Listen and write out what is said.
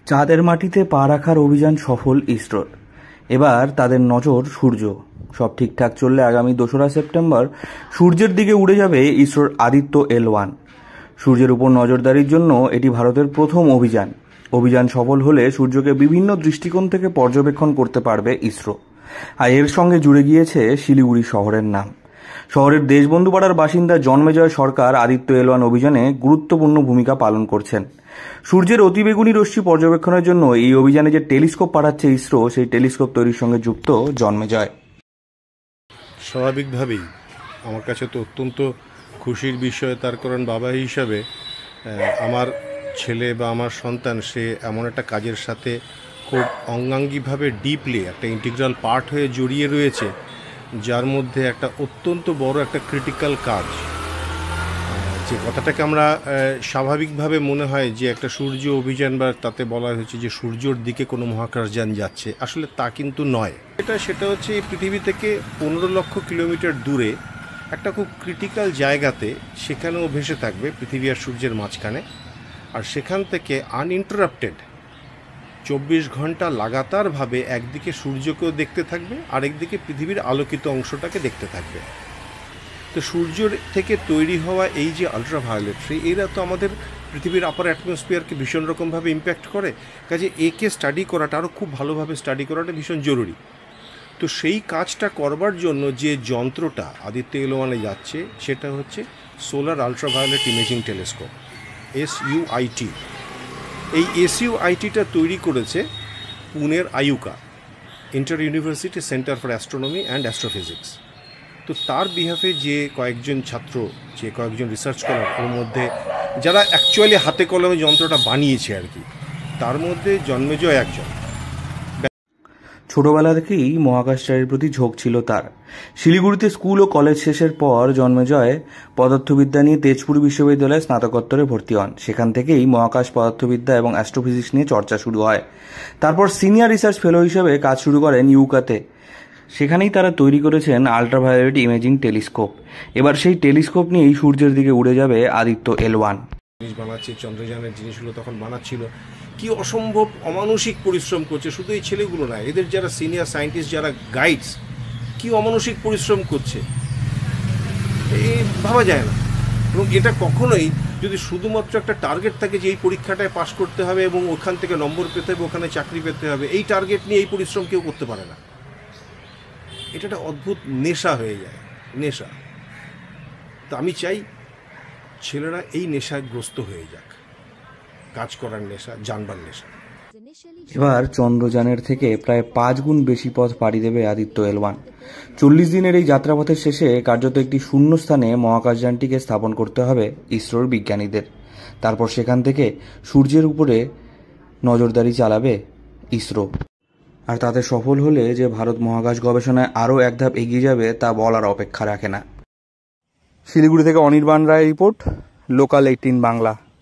চাঁদের মাটিতে পা রাখার অভিযান সফল ইসরোর। এবার তাদের নজর সূর্য। সব ঠিকঠাক চললে আগামী ২রা সেপ্টেম্বর সূর্যের দিকে উড়ে যাবে ইসরোর আদিত্য এল-১। সূর্যের উপর নজরদারির জন্য এটি ভারতের প্রথম অভিযান। অভিযান সফল হলে সূর্যকে বিভিন্ন দৃষ্টিকোণ থেকে পর্যবেক্ষণ করতে পারবে ইসরো। আর এর সঙ্গে জুড়ে গিয়েছে শিলিগুড়ি শহরের নাম। শহরের দেশবন্ধু পাড়ার বাসিন্দা জন্মেজয় সরকার আদিত্য এল-১ অভিযানে গুরুত্বপূর্ণ ভূমিকা পালন করছেন। সূর্যের অতিবেগুনি রশ্মি পর্যবেক্ষণের জন্য এই অভিযানে যে টেলিস্কোপ পাঠাচ্ছে ইসরো, সেই টেলিস্কোপ তৈরির সঙ্গে যুক্ত জন্মেজয়। স্বাভাবিকভাবেই আমার কাছে তো অত্যন্ত খুশির বিষয়, তার কারণ বাবা হিসাবে আমার ছেলে বা আমার সন্তান সে এমন একটা কাজের সাথে খুব অঙ্গাঙ্গিভাবে ডিপলি একটা ইন্টিগ্রাল পার্ট হয়ে জড়িয়ে রয়েছে, যার মধ্যে একটা অত্যন্ত বড় একটা ক্রিটিক্যাল কাজ। যে কথাটাকে আমরা স্বাভাবিকভাবে মনে হয় যে একটা সূর্য অভিযান বা তাতে বলা হয়েছে যে সূর্যর দিকে কোনো মহাকাশযান যাচ্ছে, আসলে তা কিন্তু নয়। সেটা হচ্ছে এই পৃথিবী থেকে 15 লক্ষ কিলোমিটার দূরে একটা খুব ক্রিটিক্যাল জায়গাতে, সেখানেও ভেসে থাকবে পৃথিবী আর সূর্যের মাঝখানে। আর সেখান থেকে আনইন্টারাপ্টেড 24 ঘন্টা লাগাতারভাবে একদিকে সূর্যকেও দেখতে থাকবে, আরেকদিকে পৃথিবীর আলোকিত অংশটাকে দেখতে থাকবে। তো সূর্যের থেকে তৈরি হওয়া এই যে আলট্রাভায়োলেট রে, এরা তো আমাদের পৃথিবীর আপার অ্যাটমসফিয়ারকে ভীষণ রকমভাবে ইম্প্যাক্ট করে। কাজে একে স্টাডি করাটা, আরও খুব ভালোভাবে স্টাডি করাটা ভীষণ জরুরি। তো সেই কাজটা করবার জন্য যে যন্ত্রটা আদিত্য এল-১ যাচ্ছে সেটা হচ্ছে solar ultraviolet imaging telescope, SUIT। এই SUITটা তৈরি করেছে পুনের IUCAA, inter university centre for astronomy and astrophysics. তো তার বিহাফে যে কয়েকজন ছাত্র, যে কয়েকজন রিসার্চ স্কলার, ওর মধ্যে যারা অ্যাকচুয়ালি হাতে কলমে যন্ত্রটা বানিয়েছে আর কি, তার মধ্যে জন্মেজয় একজন। ছোটবেলা থেকেই মহাকাশচারীর প্রতি ঝোঁক ছিল তার। শিলিগুড়িতে স্কুল ও কলেজ শেষের পর জন্মেজয় পদার্থবিদ্যা নিয়ে তেজপুর বিশ্ববিদ্যালয়ে স্নাতকোত্তরে ভর্তি হন। সেখান থেকেই মহাকাশ পদার্থবিদ্যা এবং অ্যাস্ট্রোফিজিক্স নিয়ে চর্চা শুরু হয়। তারপর সিনিয়র রিসার্চ ফেলো হিসেবে কাজ শুরু করেন ইউকাতে। সেখানেই তারা তৈরি করেছেন আলট্রাভায়োলেট ইমেজিং টেলিস্কোপ। এবার সেই টেলিস্কোপ নিয়েই সূর্যের দিকে উড়ে যাবে আদিত্য এল-১। জিনিস বানাচ্ছে, চন্দ্রযানের জিনিসগুলো তখন বানাচ্ছিল, কি অসম্ভব অমানসিক পরিশ্রম করছে। শুধু এই ছেলেগুলো না, এদের যারা সিনিয়র সায়েন্টিস্ট, যারা গাইডস, কি অমানসিক পরিশ্রম করছে এই ভাবা যায় না। এবং এটা কখনোই যদি শুধুমাত্র একটা টার্গেট থাকে যে এই পরীক্ষাটায় পাশ করতে হবে এবং ওখান থেকে নম্বর পেতে হবে, ওখানে চাকরি পেতে হবে, এই টার্গেট নিয়ে এই পরিশ্রম কেউ করতে পারে না। এটা একটা অদ্ভুত নেশা হয়ে যায়, নেশা। তো আমি চাই ছেলেরা এই নেশাগ্রস্ত হয়ে যাক, কাজ করার নেশা, জানবার নেশা। এবার চন্দ্রযানের থেকে প্রায় 5 গুণ বেশি পথ পাড়ি দেবে আদিত্য এল-১। 40 দিনের এই যাত্রাপথের শেষে কার্যত একটি শূন্যস্থানে মহাকাশযানটিকে স্থাপন করতে হবে ইসরোর বিজ্ঞানীদের। তারপর সেখান থেকে সূর্যের উপরে নজরদারি চালাবে ইসরো। আর তাতে সফল হলে যে ভারত মহাকাশ গবেষণায় আরও এক ধাপ এগিয়ে যাবে তা বলার অপেক্ষা রাখে না। শিলিগুড়ি থেকে অনির্বাণ রায় রিপোর্ট, লোকাল 18 বাংলা।